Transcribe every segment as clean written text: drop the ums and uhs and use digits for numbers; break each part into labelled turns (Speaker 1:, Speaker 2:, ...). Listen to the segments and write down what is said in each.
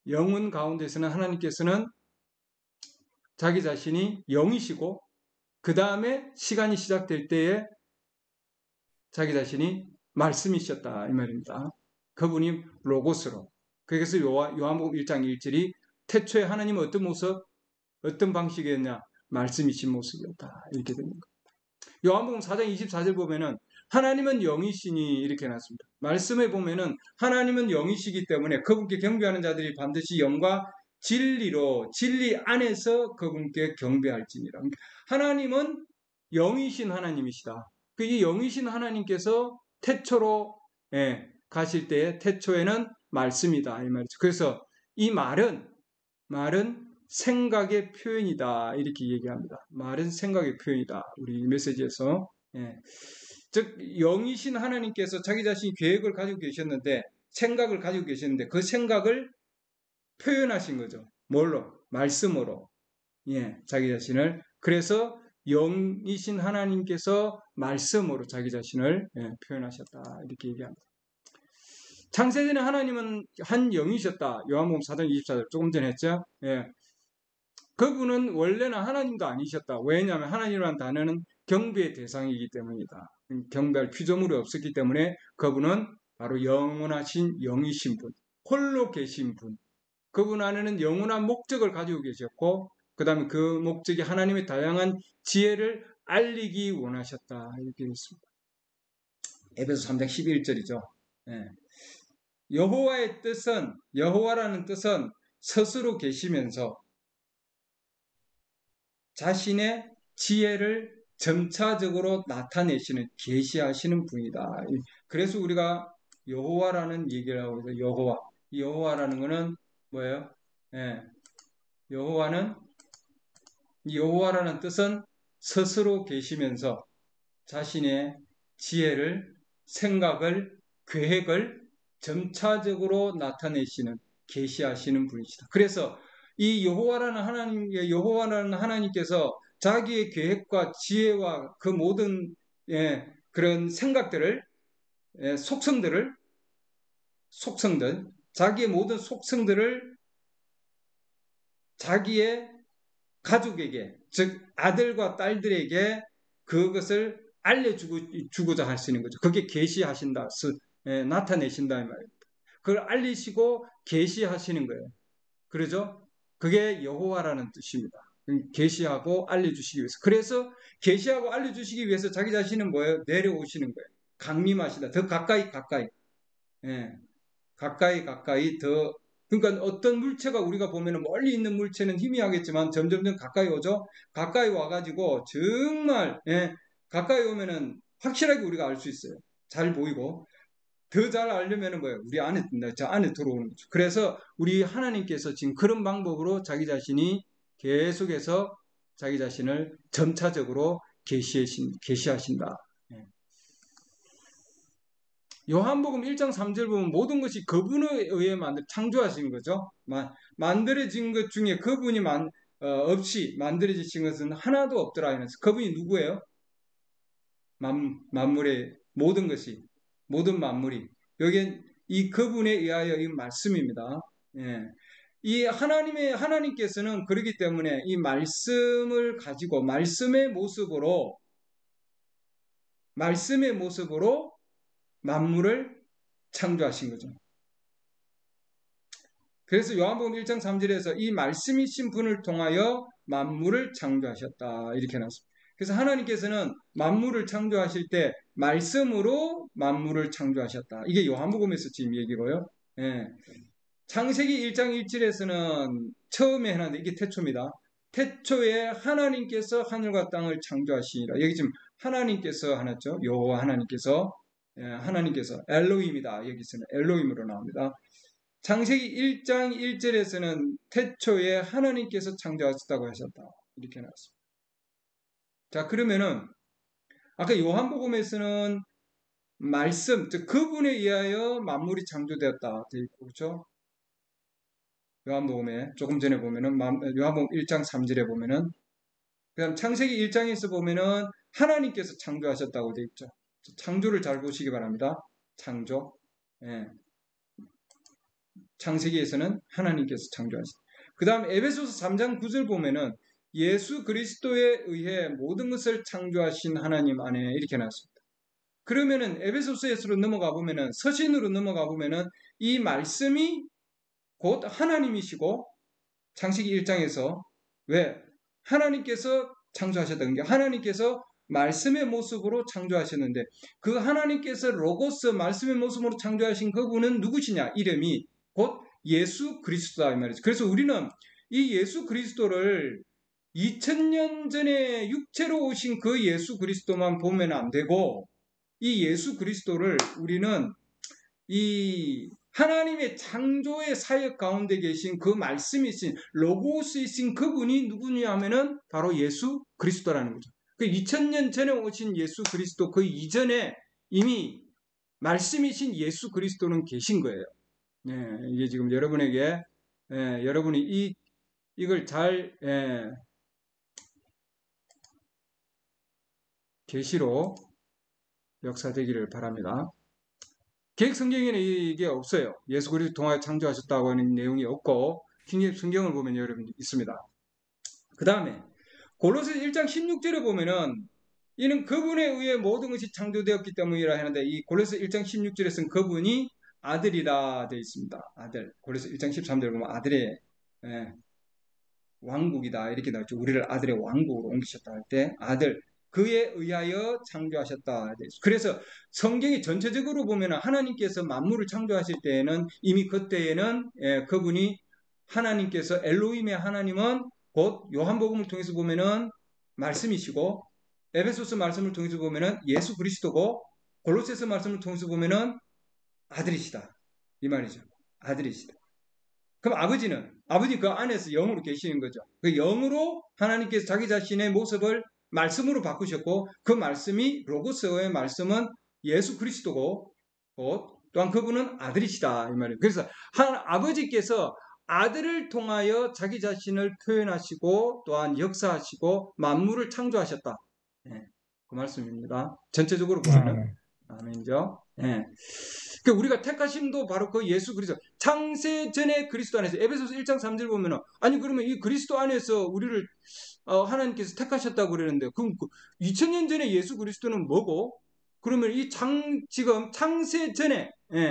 Speaker 1: 영혼 가운데서는 하나님께서는 자기 자신이 영이시고 그 다음에 시간이 시작될 때에 자기 자신이 말씀이셨다 이 말입니다. 그분이 로고스로. 그래서 요한복음 1장 1절이 태초에 하나님은 어떤 모습, 어떤 방식이었냐? 말씀이신 모습이었다. 이렇게 됩니다. 요한복음 4장 24절 보면은 하나님은 영이시니 이렇게 해놨습니다. 말씀에 보면은 하나님은 영이시기 때문에 그분께 경배하는 자들이 반드시 영과 진리로 진리 안에서 그분께 경배할지니라. 하나님은 영이신 하나님이시다. 이 영이신 하나님께서 태초로 가실 때에 태초에는 말씀이다 이 말이죠. 그래서 이 말은 생각의 표현이다 이렇게 얘기합니다. 말은 생각의 표현이다. 우리 메시지에서 즉 영이신 하나님께서 자기 자신이 계획을 가지고 계셨는데 생각을 가지고 계셨는데 그 생각을 표현하신 거죠. 뭘로? 말씀으로. 자기 자신을. 그래서 영이신 하나님께서 말씀으로 자기 자신을 표현하셨다 이렇게 얘기합니다. 창세전에 하나님은 한 영이셨다. 요한복음 4장 24절 조금 전에 했죠. 그분은 원래는 하나님도 아니셨다. 왜냐하면 하나님이라는 단어는 경배의 대상이기 때문이다. 경배할 피조물이 없었기 때문에 그분은 바로 영원하신 영이신 분, 홀로 계신 분. 그분 안에는 영원한 목적을 가지고 계셨고 그 다음에 그 목적이 하나님의 다양한 지혜를 알리기 원하셨다. 이렇게 했습니다. 에베소 3장 11절이죠. 여호와라는 뜻은 스스로 계시면서 자신의 지혜를 점차적으로 나타내시는, 계시하시는 분이다. 그래서 우리가 여호와라는 얘기를 하고 있어요. 여호와라는 것은 뭐예요? 여호와라는 뜻은 스스로 계시면서 자신의 지혜를, 생각을, 계획을 점차적으로 나타내시는, 계시하시는 분이시다. 그래서 이 여호와라는 하나님께서 자기의 계획과 지혜와 그 모든 그런 생각들을, 자기의 모든 속성들을 자기의 가족에게, 즉 아들과 딸들에게 그것을 알려주고자 하시는 거죠. 그게 계시하신다, 나타내신다 이 말입니다. 그걸 알리시고 계시하시는 거예요. 그러죠? 그게 여호와라는 뜻입니다. 계시하고 알려주시기 위해서. 그래서 계시하고 알려주시기 위해서 자기 자신은 뭐예요? 내려오시는 거예요. 강림하시다. 더 가까이. 가까이 더. 그러니까 어떤 물체가 우리가 보면 멀리 있는 물체는 희미하겠지만 점점 가까이 오죠. 가까이 와가지고 정말 가까이 오면은 확실하게 우리가 알 수 있어요. 잘 보이고. 더 잘 알려면은 뭐예요? 저 안에 들어오는 거죠. 그래서 우리 하나님께서 지금 그런 방법으로 자기 자신이 계속해서 자기 자신을 점차적으로 계시하신다. 요한복음 1장 3절 보면 모든 것이 그분에 의해 창조하신 거죠. 만들어진 것 중에 그분이 없이 만들어진 것은 하나도 없더라. 이러면서 그분이 누구예요? 만물의 모든 것이, 모든 만물이. 여기 이 그분에 의하여 이 말씀입니다. 이 하나님께서는 그렇기 때문에 이 말씀을 가지고 말씀의 모습으로 만물을 창조하신 거죠. 그래서 요한복음 1장 3절에서 이 말씀이신 분을 통하여 만물을 창조하셨다 이렇게 나왔습니다. 그래서 하나님께서는 만물을 창조하실 때 말씀으로 만물을 창조하셨다. 이게 요한복음에서 지금 얘기고요. 창세기 1장 1절에서는 처음에 해놨는데 이게 태초입니다. 태초에 하나님께서 하늘과 땅을 창조하시니라. 여기 지금 하나님께서 하났죠. 여호와 하나님께서 엘로힘이다. 여기서는 엘로힘으로 나옵니다. 창세기 1장 1절에서는 태초에 하나님께서 창조하셨다고 하셨다. 이렇게 나왔습니다. 자, 그러면은 아까 요한복음에서는 말씀, 즉 그분에 의하여 만물이 창조되었다 되어 있고, 그렇죠? 요한복음에 조금 전에 보면은 요한복음 1장 3절에 보면은 그다음 창세기 1장에서 보면은 하나님께서 창조하셨다고 되어 있죠. 창조를 잘 보시기 바랍니다. 창조. 창세기에서는 하나님께서 창조하셨다. 그 다음 에베소서 3장 9절 보면은 예수 그리스도에 의해 모든 것을 창조하신 하나님 안에 이렇게 나왔습니다. 그러면은 에베소서에서 넘어가 보면은 서신으로 넘어가 보면은 이 말씀이 곧 하나님이시고 창세기 1장에서 왜 하나님께서 창조하셨다는 게 하나님께서 말씀의 모습으로 창조하셨는데 그 하나님께서 로고스 말씀의 모습으로 창조하신 그분은 누구시냐? 이름이 곧 예수 그리스도다 이 말이죠. 그래서 우리는 이 예수 그리스도를 2000년 전에 육체로 오신 그 예수 그리스도만 보면 안 되고 이 예수 그리스도를 우리는 이 하나님의 창조의 사역 가운데 계신 그 말씀이신 로고스이신 그분이 누구냐 하면은 바로 예수 그리스도라는 거죠. 그 2000년 전에 오신 예수 그리스도 그 이전에 이미 말씀이신 예수 그리스도는 계신 거예요. 이게 지금 여러분에게 여러분이 이걸 잘 계시로 역사되기를 바랍니다. 계획 성경에는 이게 없어요. 예수 그리스도 통하여 창조하셨다고 하는 내용이 없고 킹제임스 성경을 보면 여러분 있습니다. 그 다음에 골로새 1장 16절에 보면은 이는 그분에 의해 모든 것이 창조되었기 때문이라 하는데 이 골로새 1장 16절에서는 그분이 아들이라 되어 있습니다. 아들. 골로새 1장 13절 보면 아들의 왕국이다 이렇게 나왔죠. 우리를 아들의 왕국으로 옮기셨다 할 때 아들. 그에 의하여 창조하셨다. 그래서 성경이 전체적으로 보면 하나님께서 만물을 창조하실 때에는 이미 그때에는 그분이 하나님께서 엘로힘의 하나님은 곧 요한복음을 통해서 보면은 말씀이시고 에베소서 말씀을 통해서 보면은 예수 그리스도고 골로새서 말씀을 통해서 보면은 아들이시다. 이 말이죠. 아들이시다. 그럼 아버지 그 안에서 영으로 계시는 거죠. 그 영으로 하나님께서 자기 자신의 모습을 말씀으로 바꾸셨고 그 말씀이 로고스의 말씀은 예수 그리스도고 또한 그분은 아들이시다 이 말이에요. 그래서 아버지께서 아들을 통하여 자기 자신을 표현하시고 또한 역사하시고 만물을 창조하셨다. 그 말씀입니다. 전체적으로 보면은 아멘이죠. 우리가 택하심도 바로 그 예수 그리스도 창세 전에 그리스도 안에서 에베소서 1장 3절 보면은 아니 그러면 이 그리스도 안에서 우리를 하나님께서 택하셨다고 그러는데 그럼 2000년 전에 예수 그리스도는 뭐고? 그러면 지금 창세 전에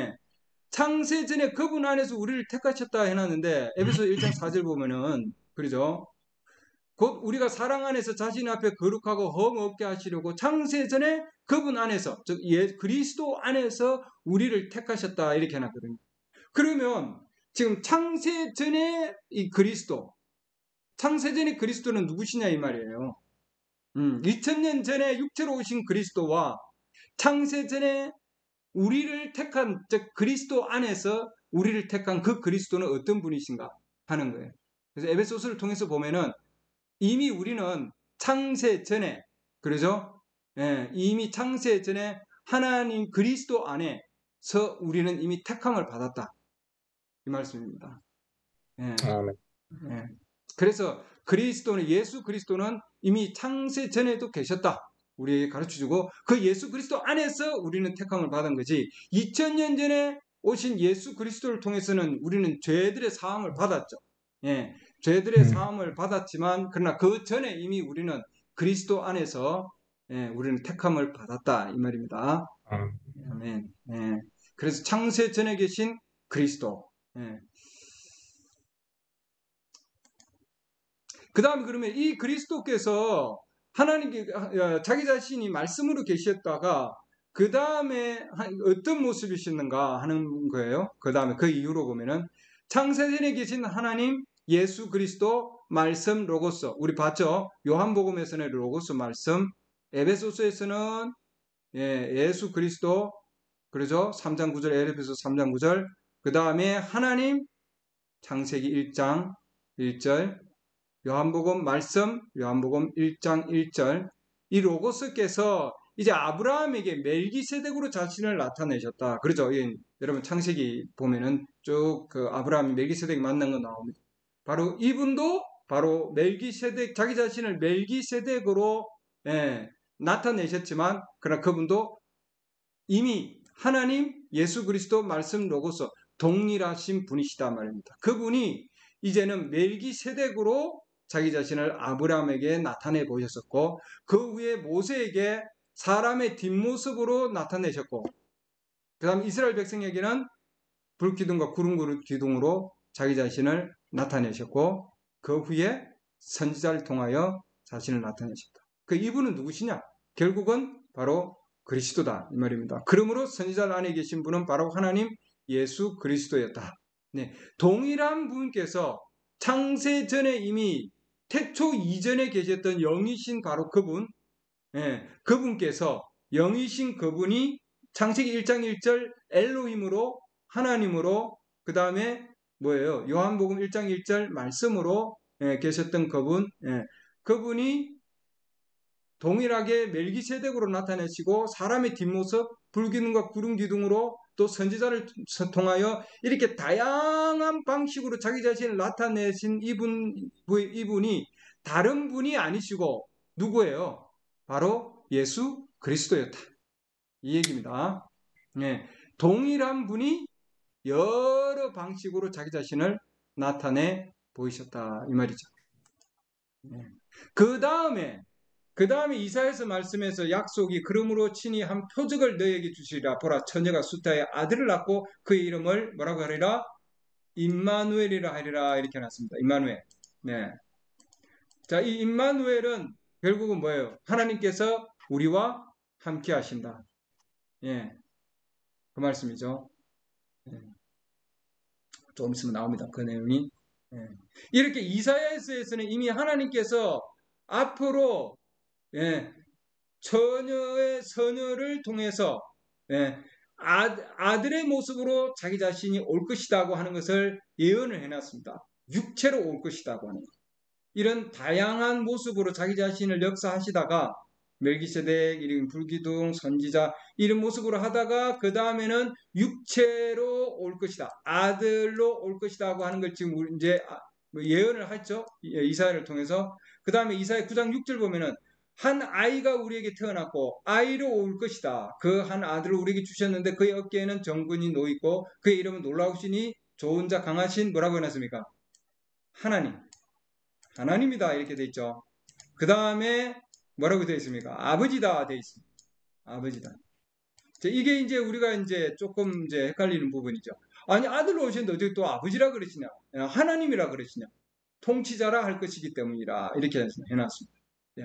Speaker 1: 그분 안에서 우리를 택하셨다 해놨는데 에베소서 1장 4절 보면은 그러죠. 곧 우리가 사랑 안에서 자신 앞에 거룩하고 흠 없게 하시려고 창세 전에 그분 안에서 즉 그리스도 안에서 우리를 택하셨다 이렇게 해놨거든요. 그러면 지금 창세 전에 이 그리스도 창세 전에 그리스도는 누구시냐 이 말이에요. 2000년 전에 육체로 오신 그리스도와 창세 전에 우리를 택한 즉 그리스도 안에서 우리를 택한 그 그리스도는 어떤 분이신가 하는 거예요. 그래서 에베소서를 통해서 보면은 이미 우리는 창세 전에 그러죠? 이미 창세 전에 하나님 그리스도 안에서 우리는 이미 택함을 받았다. 이 말씀입니다.
Speaker 2: 아멘.
Speaker 1: 그래서 예수 그리스도는 이미 창세 전에도 계셨다. 우리에게 가르쳐주고 그 예수 그리스도 안에서 우리는 택함을 받은 거지 2000년 전에 오신 예수 그리스도를 통해서는 우리는 죄들의 사함을 받았죠. 죄들의 사함을 받았지만 그러나 그 전에 이미 우리는 그리스도 안에서 우리는 택함을 받았다 이 말입니다. 아멘. 그래서 창세 전에 계신 그리스도. 그 다음에 그러면 이 그리스도께서 하나님께 자기 자신이 말씀으로 계셨다가 그 다음에 어떤 모습이셨는가 하는 거예요. 그 다음에 그 이후로 보면은 창세전에 계신 하나님 예수 그리스도 말씀 로고스 우리 봤죠. 요한복음에서는 로고스 말씀 에베소서에서는 예수 그리스도 그러죠. 3장 9절 에베소 3장 9절 그 다음에 하나님 창세기 1장 1절 요한복음 말씀 요한복음 1장 1절 이 로고스께서 이제 아브라함에게 멜기세덱으로 자신을 나타내셨다. 그렇죠? 여러분 창세기 보면은 쭉 그 아브라함이 멜기세덱 만난 거 나옵니다. 바로 이분도 바로 멜기세덱 자기 자신을 멜기세덱으로 나타내셨지만 그러나 그분도 이미 하나님 예수 그리스도 말씀 로고스 동일하신 분이시다 말입니다. 그분이 이제는 멜기세덱으로 자기 자신을 아브라함에게 나타내 보셨었고, 그 후에 모세에게 사람의 뒷모습으로 나타내셨고, 그 다음 이스라엘 백성에게는 불기둥과 구름 기둥으로 자기 자신을 나타내셨고, 그 후에 선지자를 통하여 자신을 나타내셨다. 그 이분은 누구시냐? 결국은 바로 그리스도다 이 말입니다. 그러므로 선지자 안에 계신 분은 바로 하나님 예수 그리스도였다. 네, 동일한 분께서 창세 전에 이미 태초 이전에 계셨던 영이신 바로 그분, 그분께서 영이신 그분이 창세기 1장 1절 엘로힘으로 하나님으로 그 다음에 뭐예요? 요한복음 1장 1절 말씀으로 계셨던 그분, 그분이 동일하게 멜기세덱으로 나타내시고 사람의 뒷모습 불기둥과 구름 기둥으로 또 선지자를 통하여 이렇게 다양한 방식으로 자기 자신을 나타내신 이분이 다른 분이 아니시고 누구예요? 바로 예수 그리스도였다. 이 얘기입니다. 네, 동일한 분이 여러 방식으로 자기 자신을 나타내 보이셨다 이 말이죠. 네. 그 다음에 이사야서 말씀에서 약속이 그러므로 친히 한 표적을 너에게 주시리라. 보라 처녀가 수타에 아들을 낳고 그의 이름을 뭐라고 하리라? 임마누엘이라 하리라. 이렇게 해놨습니다. 임마누엘. 네. 자, 이 임마누엘은 결국은 뭐예요? 하나님께서 우리와 함께 하신다. 예. 그 말씀이죠. 예. 조금 있으면 나옵니다. 그 내용이. 예. 이렇게 이사야서에서는 이미 하나님께서 앞으로 처녀를 통해서 아들의 모습으로 자기 자신이 올 것이라고 하는 것을 예언을 해놨습니다. 육체로 올 것이라고 하는 것. 이런 다양한 모습으로 자기 자신을 역사하시다가 멜기세덱, 이름 불기둥, 선지자 이런 모습으로 하다가 그 다음에는 육체로 올 것이다. 아들로 올 것이라고 하는 걸 지금 이제 예언을 했죠. 이사야를 통해서. 그 다음에 이사야 9장 6절 보면은 한 아이가 우리에게 태어났고 아이로 올 것이다. 그 한 아들을 우리에게 주셨는데 그의 어깨에는 정근이 놓이고 그의 이름은 놀라우시니 좋은 자 강하신 뭐라고 해놨습니까? 하나님이다 이렇게 돼 있죠. 그 다음에 뭐라고 되어 있습니까? 아버지다 되어 있습니다. 아버지다. 이게 이제 우리가 이제 조금 이제 헷갈리는 부분이죠. 아니 아들로 오셨는데 어떻게 또 아버지라 그러시냐? 하나님이라 그러시냐? 통치자라 할 것이기 때문이라 이렇게 해놨습니다.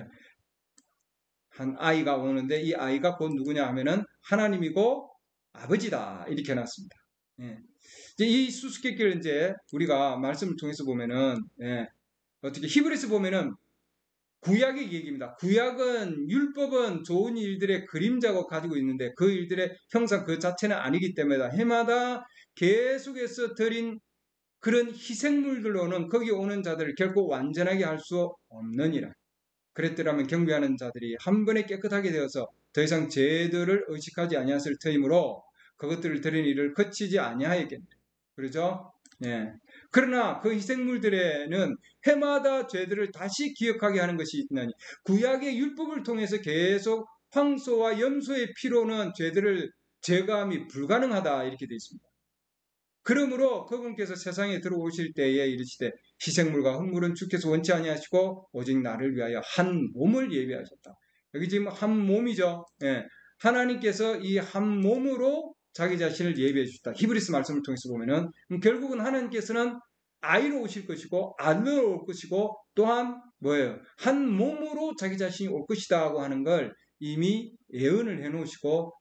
Speaker 1: 한 아이가 오는데 이 아이가 곧 누구냐 하면은 하나님이고 아버지다 이렇게 해놨습니다. 이 수수께끼를 이제 우리가 말씀을 통해서 보면은 어떻게 히브리서 보면은 구약의 얘기입니다. 구약은 율법은 좋은 일들의 그림자고 가지고 있는데 그 일들의 형상 그 자체는 아니기 때문에 해마다 계속해서 드린 그런 희생물들로는 거기 오는 자들을 결코 완전하게 할 수 없느니라. 그랬더라면 경배하는 자들이 한 번에 깨끗하게 되어서 더 이상 죄들을 의식하지 아니하였을 터이므로 그것들을 드린 일을 거치지 아니하였겠네. 그렇죠? 그러나 그 희생물들에는 해마다 죄들을 다시 기억하게 하는 것이 있나니 구약의 율법을 통해서 계속 황소와 염소의 피로는 죄들을 제거함이 불가능하다 이렇게 되어 있습니다. 그러므로 그분께서 세상에 들어오실 때에 이르시되 희생물과 흙물은 주께서 원치 아니하시고 오직 나를 위하여 한 몸을 예비하셨다. 여기 지금 한 몸이죠. 하나님께서 이 한 몸으로 자기 자신을 예비해 주셨다. 히브리서 말씀을 통해서 보면은 결국은 하나님께서는 아이로 오실 것이고 아들로 올 것이고 또한 뭐예요? 한 몸으로 자기 자신이 올 것이다고 하는 걸 이미 예언을 해놓으시고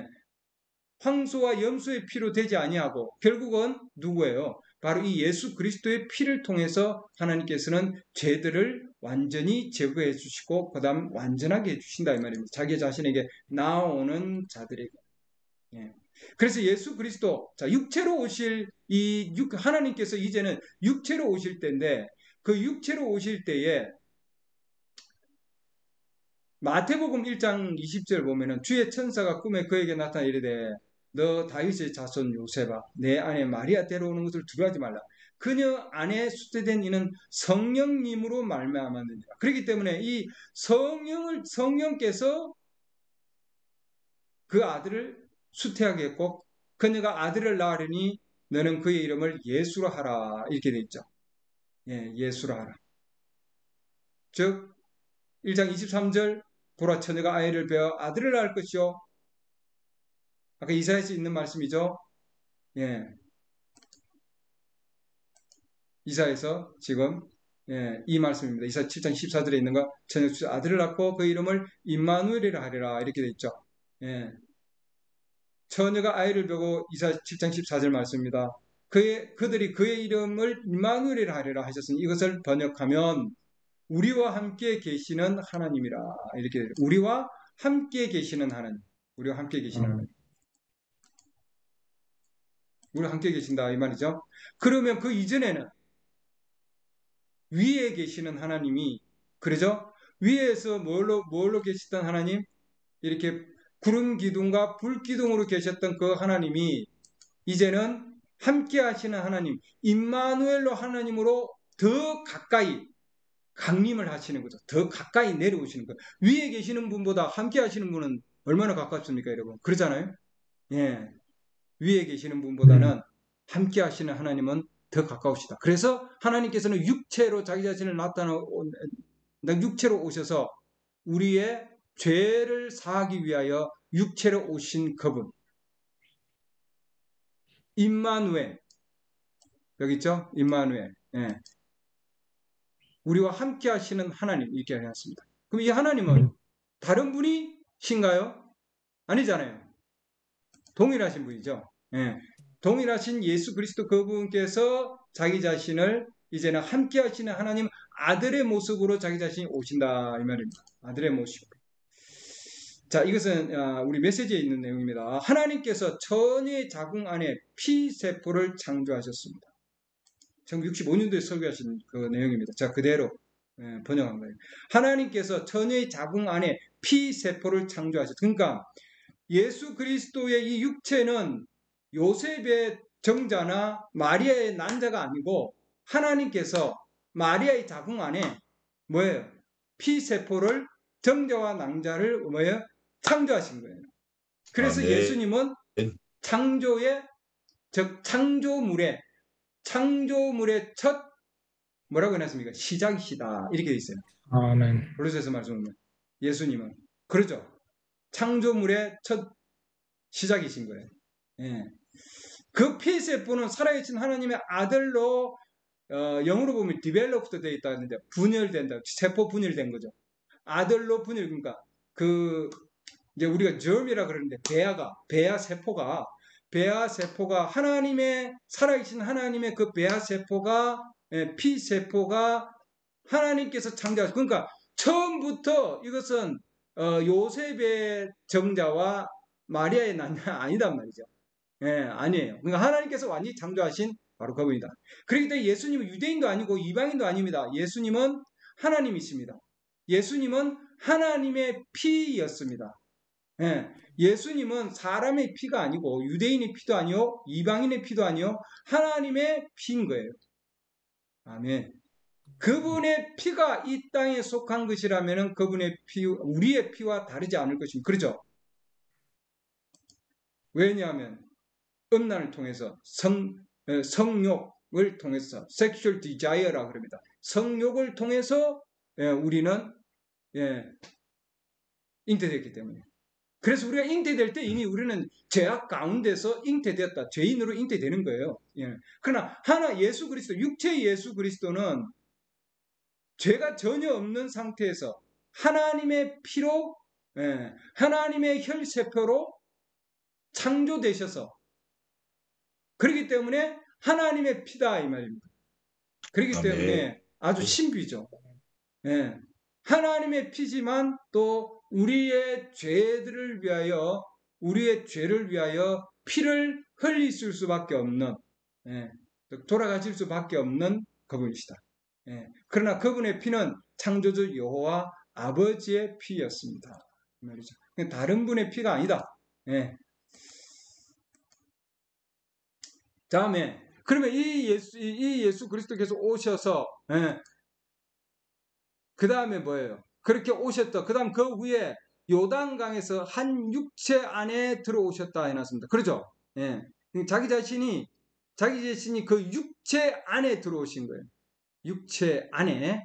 Speaker 1: 황소와 염소의 피로 되지 아니하고 결국은 누구예요? 바로 이 예수 그리스도의 피를 통해서 하나님께서는 죄들을 완전히 제거해 주시고 그 다음 완전하게 해주신다 이 말입니다. 자기 자신에게 나오는 자들에게. 그래서 예수 그리스도 육체로 오실 하나님께서 이제는 육체로 오실 때인데 그 육체로 오실 때에 마태복음 1장 20절 보면은 주의 천사가 꿈에 그에게 나타나 이르되 너 다윗의 자손 요셉아 내 안에 마리아 데려오는 것을 두려워하지 말라. 그녀 안에 수태된 이는 성령님으로 말미암았느니라. 그렇기 때문에 이 성령께서 그 아들을 수태하게 했고 그녀가 아들을 낳으려니 너는 그의 이름을 예수로 하라. 이렇게 돼 있죠. 예, 예수로 하라. 즉 1장 23절 보라 처녀가 아이를 베어 아들을 낳을 것이요. 아까 이사야서 있는 말씀이죠. 예, 이사야서 지금 이 말씀입니다. 이사 7장 14절에 있는 거 처녀 아들을 낳고 그 이름을 임마누엘이라 하리라 이렇게 돼 있죠. 예, 처녀가 아이를 베고 이사 7장 14절 말씀입니다. 그들이 그의 이름을 임마누엘이라 하리라 하셨으니 이것을 번역하면 우리와 함께 계시는 하나님이라 이렇게 우리와 함께 계시는 하나님, 우리와 함께 계시는 하나님, 우리와 함께 계신다 이 말이죠. 그러면 그 이전에는 위에 계시는 하나님이 그러죠? 위에서 뭘로 계시던 하나님? 이렇게 구름 기둥과 불 기둥으로 계셨던 그 하나님이 이제는 함께 하시는 하나님, 임마누엘로 하나님으로 더 가까이 강림을 하시는 거죠. 더 가까이 내려오시는 거예요. 위에 계시는 분보다 함께 하시는 분은 얼마나 가깝습니까, 여러분? 그러잖아요? 예. 위에 계시는 분보다는 함께 하시는 하나님은 더 가까우시다. 그래서 하나님께서는 육체로 자기 자신을 육체로 오셔서 우리의 죄를 사하기 위하여 육체로 오신 그분. 임마누엘. 여기 있죠? 임마누엘. 예. 우리와 함께 하시는 하나님 이렇게 해놨습니다. 그럼 이 하나님은 다른 분이신가요? 아니잖아요. 동일하신 분이죠. 예. 동일하신 예수 그리스도 그분께서 자기 자신을 이제는 함께 하시는 하나님 아들의 모습으로 자기 자신이 오신다 이 말입니다. 아들의 모습. 자, 이것은 우리 메시지에 있는 내용입니다. 하나님께서 처녀의 자궁 안에 피세포를 창조하셨습니다. 1965년도에 설교하신 그 내용입니다. 자, 그대로 번역한 거예요. 하나님께서 처녀의 자궁 안에 피세포를 창조하셨습니다. 그러니까 예수 그리스도의 이 육체는 요셉의 정자나 마리아의 난자가 아니고 하나님께서 마리아의 자궁 안에 뭐예요? 피세포를 정자와 낭자를 뭐예요? 창조하신 거예요. 그래서 예수님은 창조의 즉 창조물의 첫 뭐라고 해놨습니까? 시작이시다 이렇게 돼 있어요.
Speaker 2: 아멘.
Speaker 1: 골로새서 말씀은 예수님은 그러죠. 창조물의 첫 시작이신 거예요. 예. 그 피세포는 살아계신 하나님의 아들로 영어로 보면 developed 되어 있다 하는데 분열된다. 세포 분열된 거죠. 아들로 분열 그러니까 그 이제 우리가 germ이라 그러는데 배아 세포가 하나님의 살아계신 하나님의 그 배아 세포가 피세포가 하나님께서 창조하신 그러니까 처음부터 이것은 요셉의 정자와 마리아의 난자 아니단 말이죠. 예, 아니에요. 그러니까 하나님께서 완전히 창조하신 바로 그분이다. 그렇기 때문에 예수님은 유대인도 아니고 이방인도 아닙니다. 예수님은 하나님이십니다. 예수님은 하나님의 피였습니다. 예, 예수님은 사람의 피가 아니고 유대인의 피도 아니요 이방인의 피도 아니요 하나님의 피인 거예요. 아멘. 그분의 피가 이 땅에 속한 것이라면 그분의 피, 우리의 피와 다르지 않을 것입니다. 그렇죠? 왜냐하면 음란을 통해서 성욕을 통해서 sexual desire라고 합니다. 성욕을 통해서 우리는 잉태됐기 때문에. 그래서 우리가 잉태될 때 이미 우리는 죄악 가운데서 잉태되었다. 죄인으로 잉태되는 거예요. 그러나 예수 그리스도, 육체의 예수 그리스도는 죄가 전혀 없는 상태에서 하나님의 피로, 하나님의 혈세포로 창조되셔서 그렇기 때문에 하나님의 피다 이 말입니다. 그렇기 때문에 아주 신비죠. 하나님의 피지만 또 우리의 죄를 위하여 피를 흘리실 수밖에 없는 돌아가실 수밖에 없는 그분이시다. 그러나 그분의 피는 창조주 여호와 아버지의 피였습니다. 말이죠. 다른 분의 피가 아니다. 다음에 그러면 이 예수 그리스도께서 오셔서 그 다음에 뭐예요? 그렇게 오셨다. 그 다음 그 후에 요단강에서 한 육체 안에 들어오셨다 해놨습니다. 그렇죠? 자기 자신이 자기 자신이 그 육체 안에 들어오신 거예요. 육체 안에.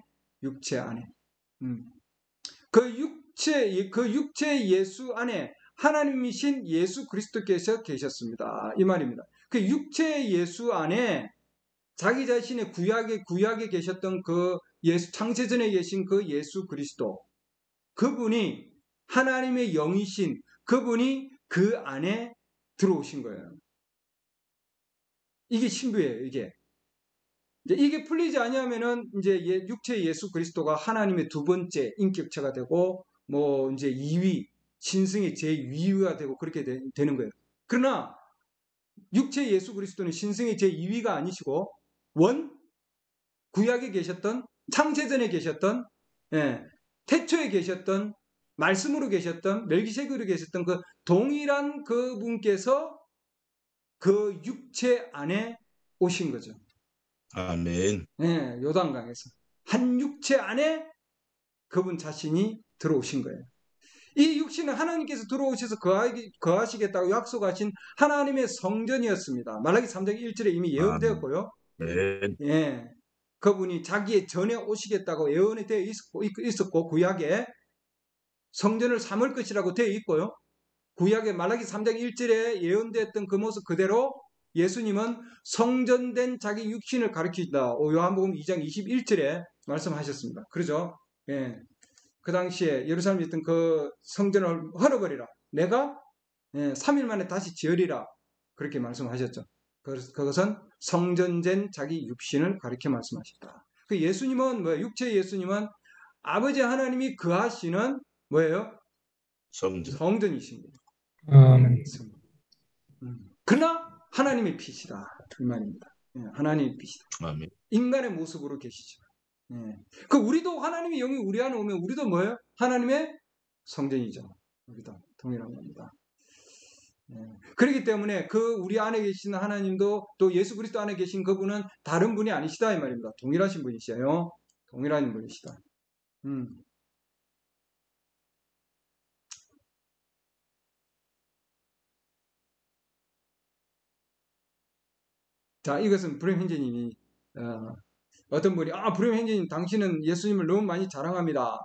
Speaker 1: 그 육체 예수 안에 하나님이신 예수 그리스도께서 계셨습니다. 이 말입니다. 그 육체 예수 안에 자기 자신의 구약에 계셨던 그 예수, 창세전에 계신 그 예수 그리스도, 그분이 하나님의 영이신 그분이 그 안에 들어오신 거예요. 이게 신부예요, 이게 풀리지 않으면은 이제 육체 예수 그리스도가 하나님의 두 번째 인격체가 되고 뭐 이제 2위, 신승의 제2위가 되고 그렇게 되는 거예요. 그러나 육체 예수 그리스도는 신승의 제2위가 아니시고 구약에 계셨던, 창세전에 계셨던, 태초에 계셨던, 말씀으로 계셨던, 멜기세덱으로 계셨던 그 동일한 그분께서 그 육체 안에 오신 거죠.
Speaker 2: 아멘.
Speaker 1: 요단강에서 한 육체 안에 그분 자신이 들어오신 거예요. 이 육신은 하나님께서 들어오셔서 거하시겠다고 약속하신 하나님의 성전이었습니다. 말라기 3장 1절에 이미 예언되었고요.
Speaker 2: 아멘.
Speaker 1: 그분이 자기의 전에 오시겠다고 예언이 되어 있었고, 구약에 성전을 삼을 것이라고 되어 있고요. 구약의 말라기 3장 1절에 예언되었던 그 모습 그대로 예수님은 성전된 자기 육신을 가리킨다. 요한복음 2장 21절에 말씀하셨습니다. 그러죠? 그 당시에 예루살렘에 있던 그 성전을 헐어버리라. 내가 3일 만에 다시 지으리라. 그렇게 말씀하셨죠. 그것은 성전된 자기 육신을 가리켜 말씀하셨다. 그 예수님은 뭐예요? 육체 예수님은 아버지 하나님이 거하시는 뭐예요? 성전이신 거예요. 그러나 하나님의 빛이다. 이 말입니다. 하나님의 빛이다.
Speaker 2: 아멘.
Speaker 1: 인간의 모습으로 계시죠. 그 우리도 하나님의 영이 우리 안에 오면 우리도 뭐예요? 하나님의 성전이죠. 우리도 동일한 겁니다. 그렇기 때문에 그 우리 안에 계신 하나님도 또 예수 그리스도 안에 계신 그분은 다른 분이 아니시다 이 말입니다. 동일하신 분이시요. 동일한 분이시다. 자, 이것은 브렘 hen제님이 어떤 분이 브렘 hen제님 당신은 예수님을 너무 많이 자랑합니다.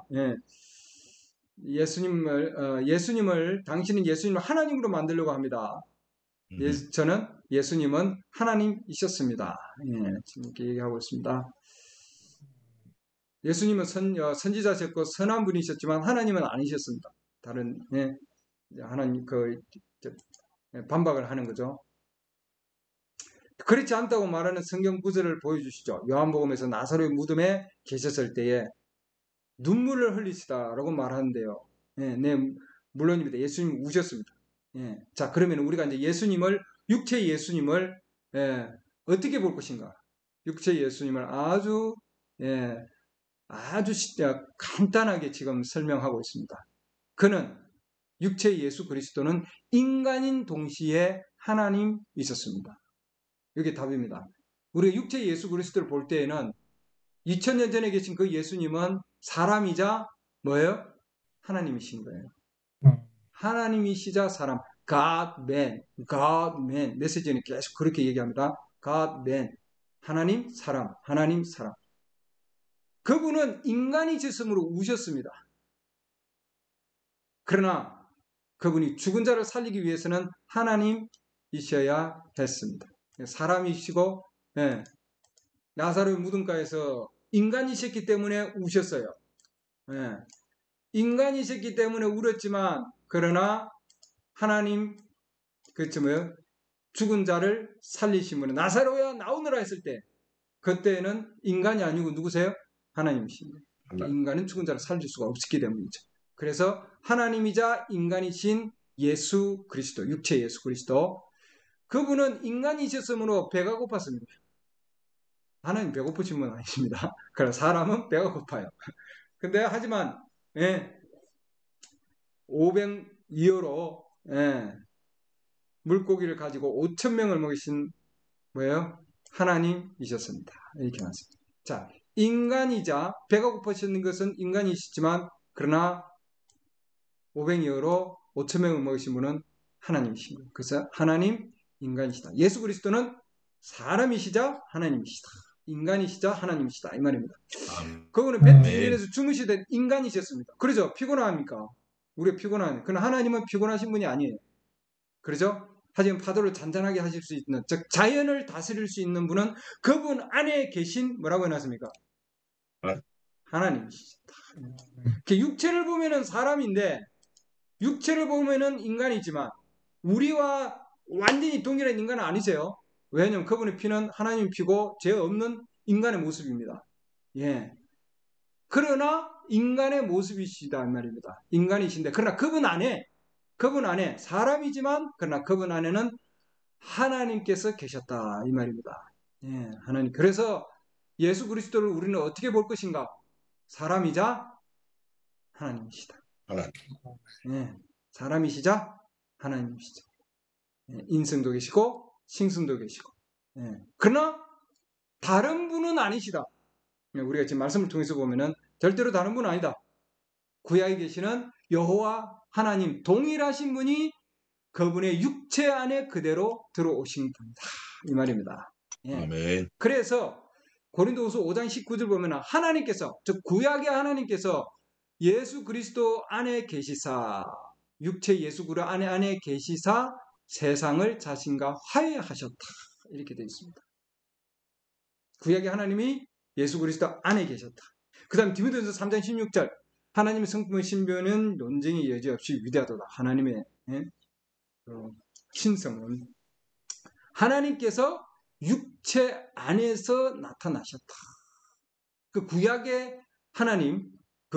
Speaker 1: 당신은 예수님을 하나님으로 만들려고 합니다. 저는 예수님은 하나님이셨습니다. 지금 이렇게 얘기하고 있습니다. 예수님은 선지자셨고 선한 분이셨지만 하나님은 아니셨습니다. 다른 하나님 반박을 하는 거죠. 그렇지 않다고 말하는 성경 구절을 보여주시죠. 요한복음에서 나사로의 무덤에 계셨을 때에 눈물을 흘리시다라고 말하는데요. 물론입니다. 예수님 우셨습니다. 자, 그러면 우리가 이제 육체 예수님을 어떻게 볼 것인가? 육체 예수님을 아주 간단하게 지금 설명하고 있습니다. 그는 육체 예수 그리스도는 인간인 동시에 하나님이셨습니다. 이게 답입니다. 우리가 육체 예수 그리스도를 볼 때에는 2000년 전에 계신 그 예수님은 사람이자 뭐예요? 하나님이신 거예요. 하나님이시자 사람. God, man. 메시지는 계속 그렇게 얘기합니다. God, man. 하나님, 사람. 그분은 인간이셨으므로 우셨습니다. 그러나 그분이 죽은 자를 살리기 위해서는 하나님이셔야 했습니다. 사람이시고 나사로의 무덤가에서 인간이셨기 때문에 우셨어요. 인간이셨기 때문에 울었지만 그러나 하나님 죽은 자를 살리신 분은 나사로야 나오너라 했을 때 그때는 인간이 아니고 누구세요? 하나님이십니다. 인간은 죽은 자를 살릴 수가 없었기 때문이죠. 그래서 하나님이자 인간이신 예수 그리스도, 육체 예수 그리스도, 그분은 인간이셨으므로 배가 고팠습니다. 하나님 배고프신 분 아니십니다. 그러나 사람은 배가 고파요. 근데 하지만 500이어로 물고기를 가지고 5,000명을 먹이신 뭐예요? 하나님이셨습니다. 이렇게 나왔습니다. 자, 인간이자 배가 고파셨는 것은 인간이시지만 그러나 500이어로 5,000명을 먹이신 분은 하나님이신 거예요. 그래서 하나님 인간이시다. 예수 그리스도는 사람이시자 하나님이시다. 인간이시자 하나님이시다. 이 말입니다.
Speaker 2: 아멘.
Speaker 1: 그거는 베tl레헴에서 주무시던 인간이셨습니다. 그러죠? 피곤합니까? 우리가 피곤하네. 그러나 하나님은 피곤하신 분이 아니에요. 그렇죠? 하지만 파도를 잔잔하게 하실 수 있는, 즉 자연을 다스릴 수 있는 분은 그분 안에 계신 뭐라고 해놨습니까? 하나님이시다. 육체를 보면은 사람인데 육체를 보면은 인간이지만 우리와 완전히 동일한 인간은 아니세요. 왜냐하면 그분의 피는 하나님 피고 죄 없는 인간의 모습입니다. 예. 그러나 인간의 모습이시다 이 말입니다. 인간이신데 그러나 그분 안에 사람이지만 그러나 그분 안에는 하나님께서 계셨다 이 말입니다. 예, 하나님. 그래서 예수 그리스도를 우리는 어떻게 볼 것인가? 사람이자 하나님이시다. 예, 사람이시자 하나님이시죠. 예, 인성도 계시고 싱성도 계시고. 예, 그러나 다른 분은 아니시다. 우리가 지금 말씀을 통해서 보면은 절대로 다른 분은 아니다. 구약에 계시는 여호와 하나님 동일하신 분이 그분의 육체 안에 그대로 들어오신 분이다. 이 말입니다. 예.
Speaker 2: 아멘.
Speaker 1: 그래서 고린도후서 5장 19절 보면 하나님께서, 즉 구약의 하나님께서 예수 그리스도 안에 계시사, 육체 예수 그리스도 안에 계시사 세상을 자신과 화해하셨다. 이렇게 되어 있습니다. 구약의 하나님이 예수 그리스도 안에 계셨다. 그 다음 디모데전서 3장 16절 하나님의 성품의 신비는 논쟁의 여지 없이 위대하도다. 하나님의 신성은 하나님께서 육체 안에서 나타나셨다. 그 구약의 하나님,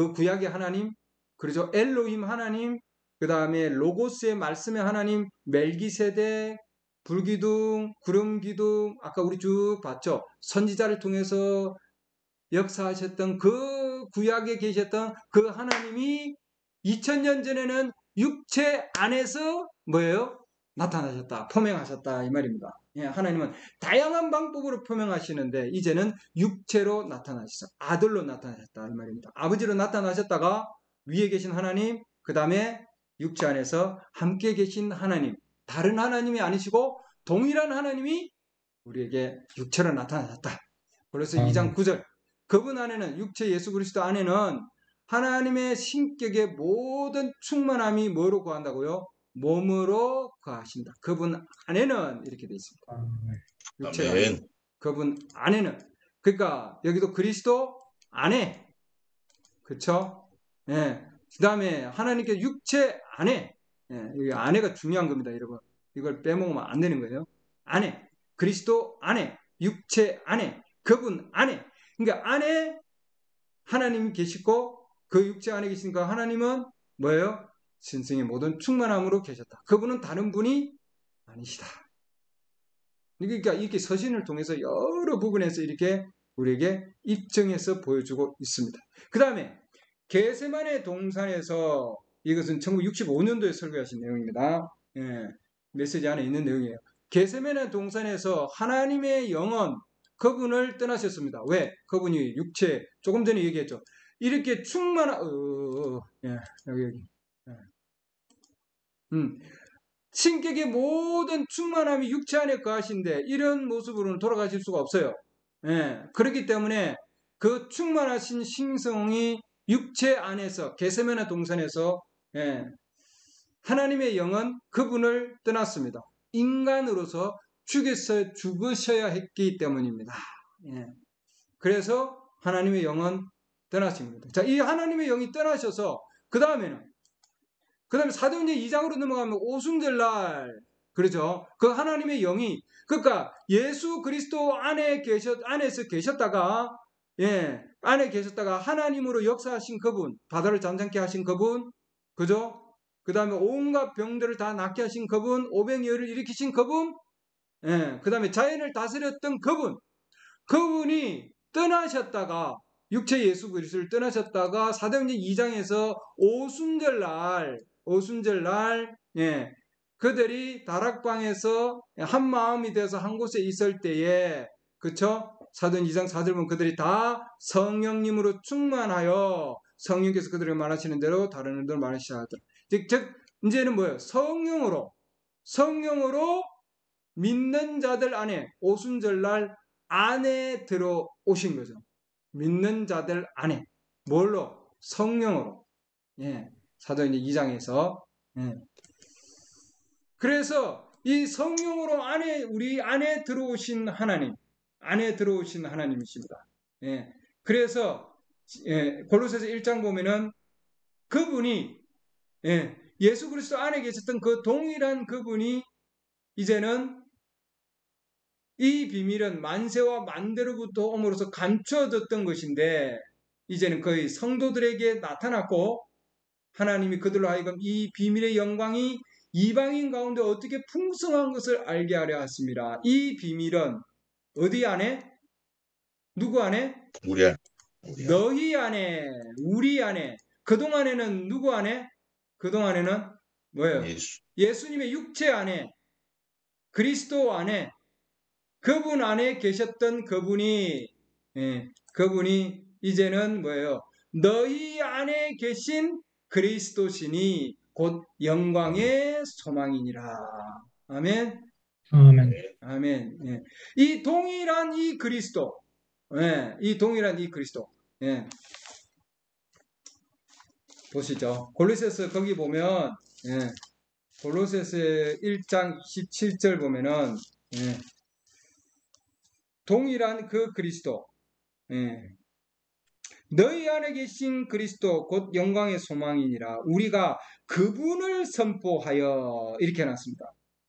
Speaker 1: 그렇죠? 엘로힘 하나님, 그 다음에 로고스의 말씀의 하나님, 멜기세덱, 불기둥, 구름기둥, 아까 우리 쭉 봤죠? 선지자를 통해서 역사하셨던 그 구약에 계셨던 그 하나님이 2000년 전에는 육체 안에서 뭐예요? 나타나셨다, 표명하셨다 이 말입니다. 예, 하나님은 다양한 방법으로 표명하시는데 이제는 육체로 나타나셨어. 아들로 나타나셨다 이 말입니다. 아버지로 나타나셨다가 위에 계신 하나님, 그 다음에 육체 안에서 함께 계신 하나님, 다른 하나님이 아니시고 동일한 하나님이 우리에게 육체로 나타나셨다. 그래서 2장 9절 그분 안에는, 육체 예수 그리스도 안에는 하나님의 신격의 모든 충만함이 뭐로 거한다고요? 몸으로 거하신다. 그분 안에는 이렇게 되어 있습니다. 육체가 아니고 그분 안에는. 그러니까 여기도 그리스도 안에, 그렇죠? 예. 그 다음에 하나님께 육체 안에, 예. 이 안에가 중요한 겁니다, 여러분. 이걸 빼먹으면 안 되는 거예요. 안에, 그리스도 안에, 육체 안에, 그분 안에. 그러니까 안에 하나님이 계시고 그 육체 안에 계시니까 하나님은 뭐예요? 신성의 모든 충만함으로 계셨다. 그분은 다른 분이 아니시다. 그러니까 이렇게 서신을 통해서 여러 부분에서 이렇게 우리에게 입증해서 보여주고 있습니다. 그 다음에 게세마네 동산에서, 이것은 1965년도에 설교하신 내용입니다. 예, 메시지 안에 있는 내용이에요. 게세마네 동산에서 하나님의 영은 그분을 떠나셨습니다. 왜? 그분이 육체, 조금 전에 얘기했죠. 이렇게 충만한 예, 여기. 예. 신격의 모든 충만함이 육체 안에 거하신데 이런 모습으로는 돌아가실 수가 없어요. 예, 그렇기 때문에 그 충만하신 신성이 육체 안에서, 게세마네 동산에서, 예, 하나님의 영은 그분을 떠났습니다. 인간으로서 죽으셔야 했기 때문입니다. 예. 그래서 하나님의 영은 떠나신 겁니다. 자, 이 하나님의 영이 떠나셔서 그 다음에 사도행전 2장으로 넘어가면 오순절날, 그렇죠? 그 하나님의 영이, 그러니까 예수 그리스도 안에서 계셨다가, 예, 안에 계셨다가 하나님으로 역사하신 그분, 바다를 잠잠케 하신 그분, 그죠? 그 다음에 온갖 병들을 다 낫게 하신 그분, 오병이어를 일으키신 그분, 예, 그 다음에 자연을 다스렸던 그분이 떠나셨다가, 육체 예수 그리스도를 떠나셨다가 사도행전 2장에서 오순절날, 예, 그들이 다락방에서 한 마음이 되어서 한 곳에 있을 때에, 그쵸? 사도행전 2장 4절 보면 그들이 다 성령님으로 충만하여 성령께서 그들에게 말하시는 대로 다른 일들 말하시자 하더라. 즉 이제는 뭐예요? 성령으로 믿는 자들 안에, 오순절날 안에 들어오신 거죠. 믿는 자들 안에. 뭘로? 성령으로. 예. 사도행전 2장에서. 예. 그래서 이 성령으로 우리 안에 들어오신 하나님, 안에 들어오신 하나님이십니다. 예. 그래서 골로새서 1장 보면은 그분이 예수 그리스도 안에 계셨던 그 동일한 그분이 이제는 이 비밀은 만세와 만대로부터 옴으로써 감춰졌던 것인데 이제는 거의 성도들에게 나타났고 하나님이 그들로 하여금 이 비밀의 영광이 이방인 가운데 어떻게 풍성한 것을 알게 하려 하십니다. 이 비밀은 어디 안에? 누구 안에?
Speaker 2: 우리 안에.
Speaker 1: 너희 안에, 우리 안에. 그동안에는 누구 안에? 그동안에는 뭐예요? 예수님의 육체 안에, 그리스도 안에, 그분 안에 계셨던 그분이 이제는 뭐예요? 너희 안에 계신 그리스도시니 곧 영광의 소망이니라. 아멘.
Speaker 3: 아멘.
Speaker 1: 아멘. 예. 이 동일한 이 그리스도, 이 동일한 이 그리스도. 보시죠. 골로새서 거기 보면 골로새서 1장 27절 보면은 동일한 그 그리스도, 너희 안에 계신 그리스도 곧 영광의 소망이니라. 우리가 그분을 선포하여 이렇게 해놨습니다.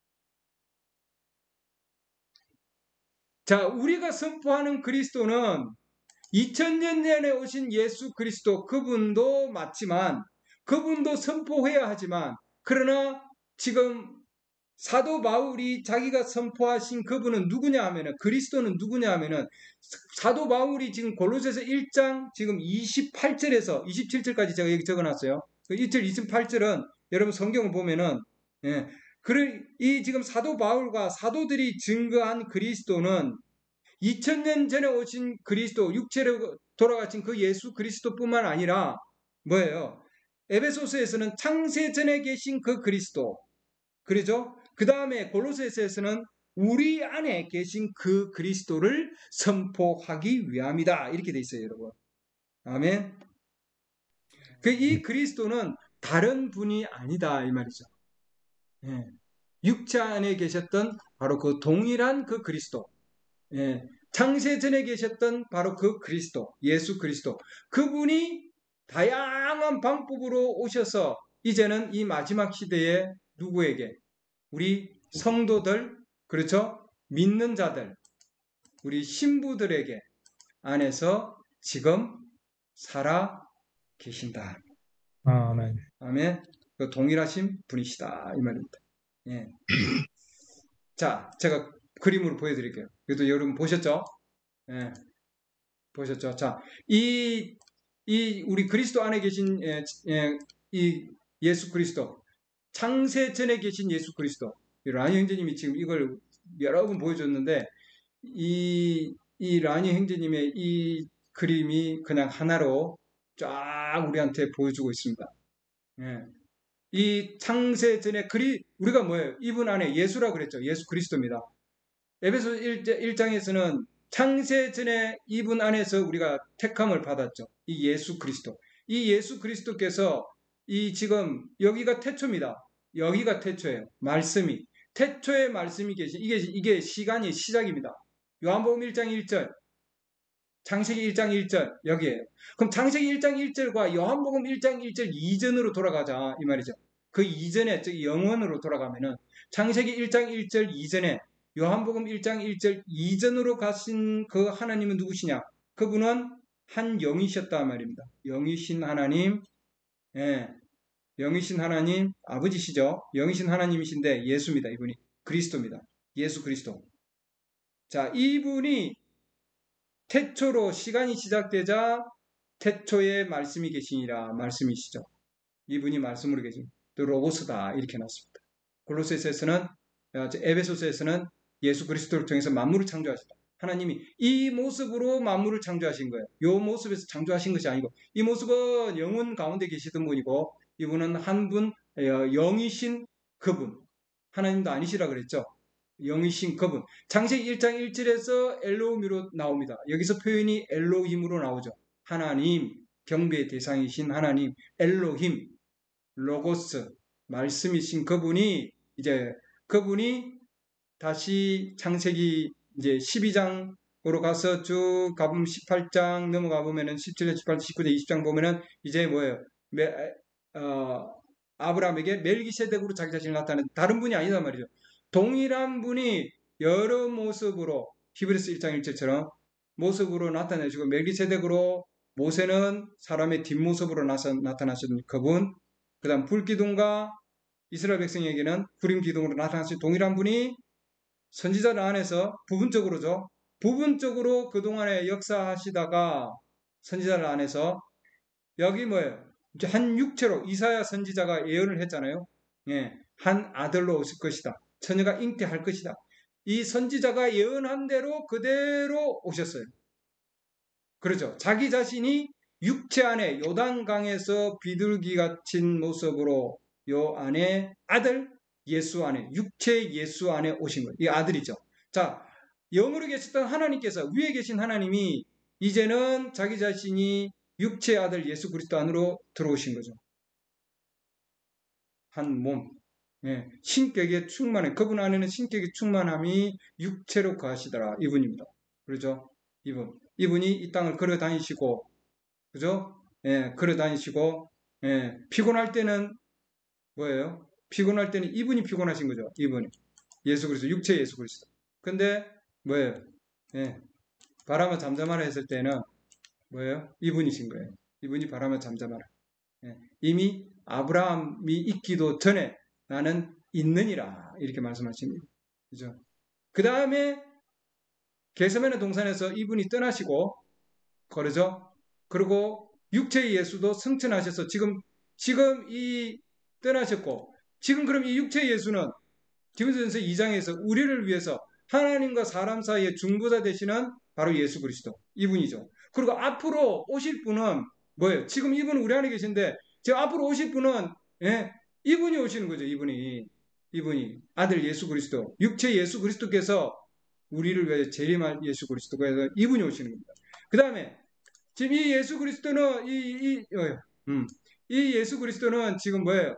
Speaker 1: 자, 우리가 선포하는 그리스도는 2000년 전에 오신 예수 그리스도, 그분도 맞지만 그분도 선포해야 하지만, 그러나 지금 사도 바울이 자기가 선포하신 그분은 누구냐 하면은, 그리스도는 누구냐 하면은, 사도 바울이 지금 골로새서 1장 지금 28절에서 27절까지 제가 여기 적어놨어요. 그 1절 28절은 여러분 성경을 보면은 이 지금 사도 바울과 사도들이 증거한 그리스도는 2000년 전에 오신 그리스도, 육체로 돌아가신 그 예수 그리스도뿐만 아니라 뭐예요? 에베소서에서는 창세 전에 계신 그 그리스도, 그러죠? 그 다음에 골로새서에서는 우리 안에 계신 그 그리스도를 선포하기 위함이다, 이렇게 돼 있어요, 여러분. 아멘. 이 그리스도는 다른 분이 아니다, 이 말이죠. 육체 안에 계셨던 바로 그 동일한 그 그리스도, 창세 전에 계셨던 바로 그 그리스도, 예수 그리스도, 그분이 다양한 방법으로 오셔서 이제는 이 마지막 시대에 누구에게? 우리 성도들, 그렇죠? 믿는 자들, 우리 신부들에게 안에서 지금 살아 계신다.
Speaker 3: 아멘.
Speaker 1: 아멘. 그 동일하신 분이시다, 이 말입니다. 자, 제가 그림으로 보여드릴게요. 그래도 여러분 보셨죠? 보셨죠? 자, 이 우리 그리스도 안에 계신 이 예수 그리스도, 창세 전에 계신 예수 그리스도, 라니 형제님이 지금 이걸 여러 번 보여줬는데 이 라니 형제님의 이 그림이 그냥 하나로 쫙 우리한테 보여주고 있습니다. 이 창세 전에 우리가 뭐예요? 이분 안에 예수라 그랬죠. 예수 그리스도입니다. 에베소 1장에서는 창세 전에 이분 안에서 우리가 택함을 받았죠. 이 예수 그리스도. 이 예수 그리스도께서 지금 여기가 태초입니다. 여기가 태초예요. 말씀이. 태초에 말씀이 계신, 이게 시간이 시작입니다. 요한복음 1장 1절. 창세기 1장 1절. 여기에요. 그럼 창세기 1장 1절과 요한복음 1장 1절 이전으로 돌아가자, 이 말이죠. 그 이전에, 즉 영원으로 돌아가면은 창세기 1장 1절 이전에 요한복음 1장 1절 이전으로 가신 그 하나님은 누구시냐? 그분은 한 영이셨단 말입니다. 영이신 하나님, 영이신 하나님, 아버지시죠. 영이신 하나님이신데 예수입니다. 이분이 그리스도입니다. 예수 그리스도. 자, 이분이 태초로 시간이 시작되자 태초에 말씀이 계시니라, 말씀이시죠. 이분이 말씀으로 계신 또 로고스다, 이렇게 놨습니다. 골로새서에서는, 에베소서에서는 예수 그리스도를 통해서 만물을 창조하셨다. 하나님이 이 모습으로 만물을 창조하신 거예요. 이 모습에서 창조하신 것이 아니고, 이 모습은 영혼 가운데 계시던 분이고, 이분은 한 분, 영이신 그분, 하나님도 아니시라 그랬죠. 영이신 그분. 창세기 1장 1절에서 엘로힘으로 나옵니다. 여기서 표현이 엘로힘으로 나오죠. 하나님, 경배의 대상이신 하나님, 엘로힘, 로고스, 말씀이신 그분이 다시 창세기 이제 12장으로 가서 쭉 가보면 18장 넘어가 보면은 17장, 18장, 19장, 20장 보면은 이제 뭐예요? 아브라함에게 멜기세덱으로 자기 자신을 나타내는 다른 분이 아니다 말이죠. 동일한 분이 여러 모습으로 히브리서 1장 1절처럼 모습으로 나타내시고 멜기세덱으로 모세는 사람의 뒷모습으로 나타나신 그분, 그 다음 불기둥과 이스라엘 백성에게는 구림 기둥으로 나타나신 동일한 분이 선지자들 안에서 부분적으로 그동안에 역사하시다가 선지자들 안에서 여기 뭐예요? 이제 한 육체로 이사야 선지자가 예언을 했잖아요. 예, 한 아들로 오실 것이다. 처녀가 잉태할 것이다. 이 선지자가 예언한 대로 그대로 오셨어요. 그렇죠. 자기 자신이 육체 안에 요단강에서 비둘기 같은 모습으로 요 안에 아들 예수 안에 육체 예수 안에 오신 거예요. 이 아들이죠. 자, 영으로 계셨던 하나님께서 위에 계신 하나님이 이제는 자기 자신이 육체의 아들 예수 그리스도 안으로 들어오신 거죠. 한 몸. 예, 신격의 충만해. 그분 안에는 신격의 충만함이 육체로 거하시더라. 이분입니다. 그렇죠? 이분이 이 땅을 걸어 다니시고, 그죠? 예, 걸어 다니시고, 예, 피곤할 때는 뭐예요? 피곤할 때는 이분이 피곤하신 거죠. 이분이. 예수 그리스도, 육체 예수 그리스도. 근데 뭐예요? 예, 바람을 잠잠하라 했을 때는 뭐예요? 이분이신 거예요. 이분이 바람을 잠잠하라. 예, 이미 아브라함이 있기도 전에 나는 있느니라 이렇게 말씀하십니다. 그죠? 그 다음에 게세마네 동산에서 이분이 떠나시고 그러죠. 그리고 육체의 예수도 승천하셔서 지금 이 떠나셨고 지금 그럼 이 육체의 예수는 디모데전서 2장에서 우리를 위해서 하나님과 사람 사이의 중보자 되시는 바로 예수 그리스도 이분이죠. 그리고 앞으로 오실 분은 뭐예요? 지금 이분은 우리 안에 계신데 저 앞으로 오실 분은 예, 이분이 오시는 거죠. 이분이 아들 예수 그리스도 육체 예수 그리스도께서 우리를 위해 재림할 예수 그리스도가 이분이 오시는 겁니다. 그 다음에 지금 이 예수 그리스도는 이 예수 그리스도는 지금 뭐예요?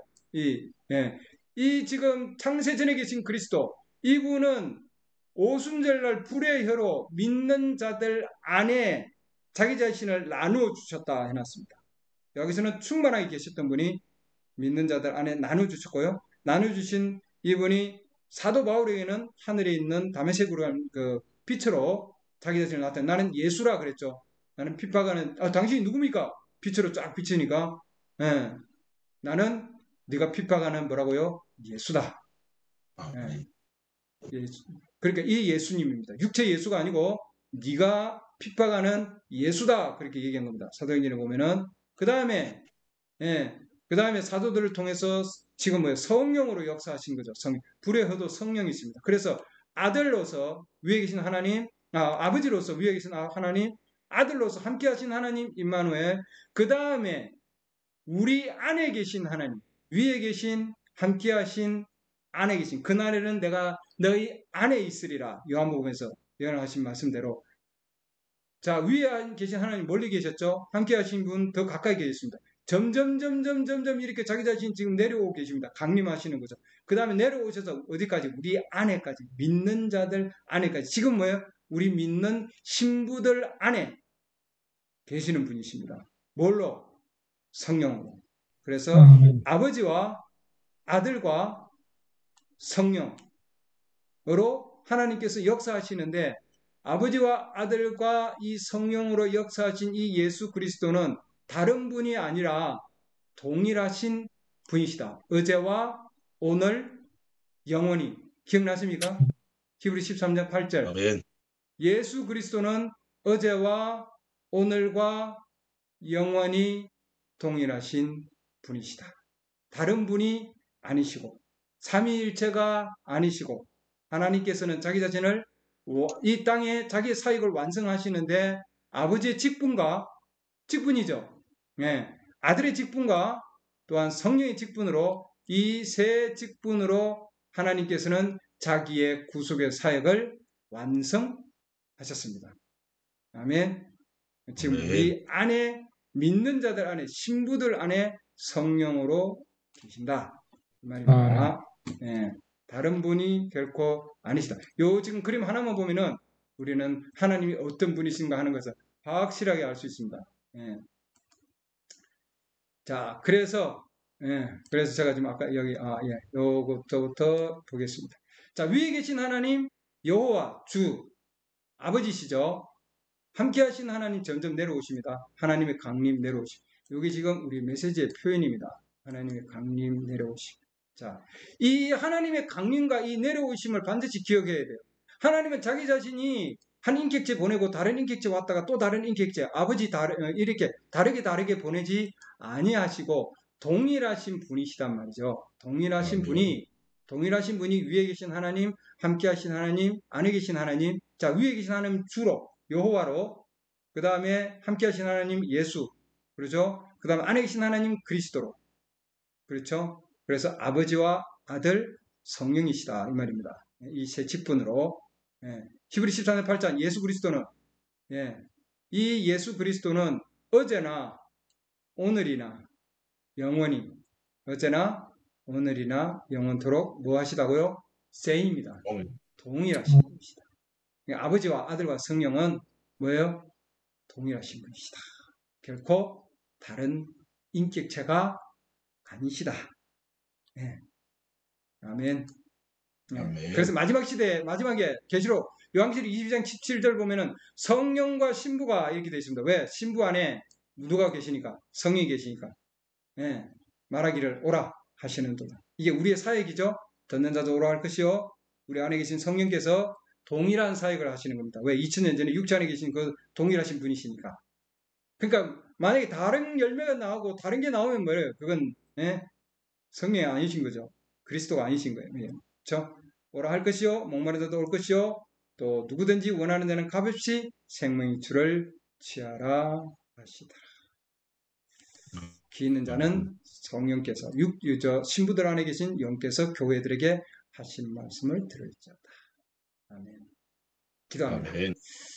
Speaker 1: 이 지금 창세전에 계신 그리스도 이분은 오순절날 불의 혀로 믿는 자들 안에 자기 자신을 나누어 주셨다 해놨습니다. 여기서는 충만하게 계셨던 분이 믿는 자들 안에 나누어 주셨고요. 나누어 주신 이분이 사도 바울에게는 하늘에 있는 다메섹으로 한 그 빛으로 자기 자신을 나타내 나는 예수라 그랬죠. 나는 핍박하는 당신이 누굽니까? 빛으로 쫙 비치니까 나는 네가 핍박하는 뭐라고요? 예수다. 그러니까 이 예수님입니다. 육체 예수가 아니고 네가 핍박하는 예수다 그렇게 얘기한 겁니다. 사도행전에 보면은 그 다음에 사도들을 통해서 지금 뭐예요? 성령으로 역사하신 거죠. 불의 허도 성령이 있습니다. 그래서 아들로서 위에 계신 하나님, 아버지로서 위에 계신 하나님, 아들로서 함께 하신 하나님 임마누엘, 그 다음에 우리 안에 계신 하나님, 위에 계신 함께 하신 안에 계신 그날에는 내가 너희 안에 있으리라. 요한복음에서 예언하신 말씀대로 자 위에 계신 하나님 멀리 계셨죠? 함께 하신 분 더 가까이 계셨습니다. 점점 이렇게 자기 자신 지금 내려오고 계십니다. 강림하시는 거죠. 그 다음에 내려오셔서 어디까지? 우리 안에까지 믿는 자들 안에까지 지금 뭐예요? 우리 믿는 신부들 안에 계시는 분이십니다. 뭘로? 성령으로. 그래서 아버지와 아들과 성령으로 하나님께서 역사하시는데 아버지와 아들과 이 성령으로 역사하신 이 예수 그리스도는 다른 분이 아니라 동일하신 분이시다. 어제와 오늘 영원히. 기억나십니까? 히브리 13장 8절.
Speaker 2: 아멘.
Speaker 1: 예수 그리스도는 어제와 오늘과 영원히 동일하신 분이시다. 다른 분이 아니시고 삼위일체가 아니시고 하나님께서는 자기 자신을 이 땅에 자기의 사역을 완성하시는데 아버지의 직분이죠. 아들의 직분과 또한 성령의 직분으로 이 세 직분으로 하나님께서는 자기의 구속의 사역을 완성하셨습니다. 아멘. 지금
Speaker 2: 아멘.
Speaker 1: 우리 안에 믿는 자들 안에 신부들 안에 성령으로 계신다 이 말입니다. 예, 다른 분이 결코 아니시다. 요 지금 그림 하나만 보면은 우리는 하나님이 어떤 분이신가 하는 것을 확실하게 알 수 있습니다. 예. 자, 그래서 제가 지금 아까 여기 요것부터 보겠습니다. 자, 위에 계신 하나님 여호와 주 아버지시죠. 함께 하신 하나님 점점 내려오십니다. 하나님의 강림 내려오십. 여기 지금 우리 메시지의 표현입니다. 하나님의 강림 내려오십. 자, 이 하나님의 강림과 이 내려오심을 반드시 기억해야 돼요. 하나님은 자기 자신이 한 인격체 보내고 다른 인격체 왔다가 또 다른 인격체 아버지 이렇게 다르게 보내지 아니하시고 동일하신 분이시단 말이죠. 동일하신 분이 위에 계신 하나님, 함께 하신 하나님, 안에 계신 하나님. 자, 위에 계신 하나님 주로 여호와로, 그 다음에 함께 하신 하나님 예수, 그렇죠? 그 다음에 안에 계신 하나님 그리스도로, 그렇죠? 그래서 아버지와 아들 성령이시다 이 말입니다. 이 세 직분으로. 히브리 13장 8절 예수 그리스도는 이 예수 그리스도는 어제나 오늘이나 영원히 어제나 오늘이나 영원토록 뭐 하시다고요? 세임입니다. 동일하신 분이시다. 아버지와 아들과 성령은 뭐예요? 동일하신 분이시다. 결코 다른 인격체가 아니시다. 네. 아멘. 네. 그래서 마지막 시대에 마지막에 계시록 요한계시록 22장 17절 보면은 성령과 신부가 이렇게 되어 있습니다. 왜? 신부 안에 누가 계시니까? 성령이 계시니까. 네. 말하기를 오라 하시는도다. 이게 우리의 사역이죠. 듣는 자도 오라 할 것이요. 우리 안에 계신 성령께서 동일한 사역을 하시는 겁니다. 왜? 2000년 전에 육체 안에 계신 그 동일하신 분이시니까. 그러니까 만약에 다른 열매가 나오고 다른 게 나오면 뭐예요? 그건 성령이 아니신 거죠. 그리스도가 아니신 거예요. 그렇죠? 오라 할 것이요. 목마른 자도 올 것이요. 또 누구든지 원하는 데는 값없이 생명의 주를 취하라 하시더라. 귀 있는 자는 성령께서 신부들 안에 계신 영께서 교회들에게 하신 말씀을 들을지어다. 아멘. 기도합니다.
Speaker 2: 아멘.